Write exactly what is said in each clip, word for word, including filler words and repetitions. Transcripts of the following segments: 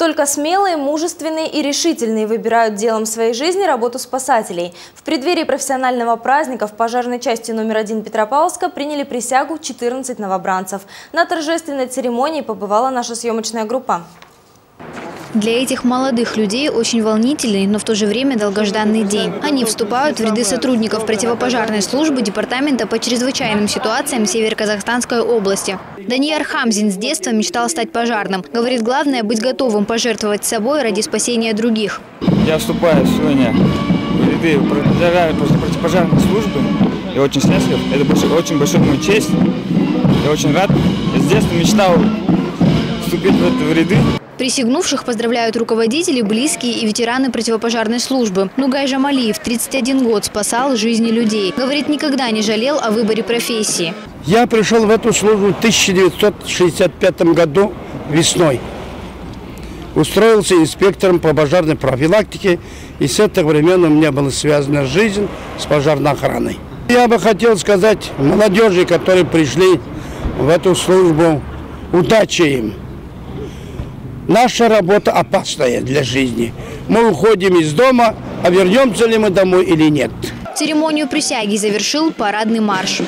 Только смелые, мужественные и решительные выбирают делом своей жизни работу спасателей. В преддверии профессионального праздника в пожарной части номер один Петропавловска приняли присягу четырнадцать новобранцев. На торжественной церемонии побывала наша съемочная группа. Для этих молодых людей очень волнительный, но в то же время долгожданный день. Они вступают в ряды сотрудников противопожарной службы Департамента по чрезвычайным ситуациям Северо-Казахстанской области. Данияр Хамзин с детства мечтал стать пожарным. Говорит, главное – быть готовым пожертвовать собой ради спасения других. Я вступаю сегодня в ряды противопожарной службы. Я очень счастлив. Это очень большая моя честь. Я очень рад. Я с детства мечтал вступить в ряды. Присягнувших поздравляют руководители, близкие и ветераны противопожарной службы. Нугай Жамалиев тридцать один год спасал жизни людей. Говорит, никогда не жалел о выборе профессии. Я пришел в эту службу в тысяча девятьсот шестьдесят пятом году весной. Устроился инспектором по пожарной профилактике. И с этого времени у меня была связана жизнь с пожарной охраной. Я бы хотел сказать молодежи, которые пришли в эту службу, удачи им. Наша работа опасная для жизни. Мы уходим из дома, а вернемся ли мы домой или нет. Церемонию присяги завершил парадный марш.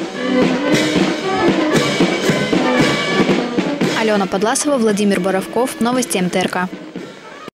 Алена Подласова, Владимир Боровков. Новости МТРК.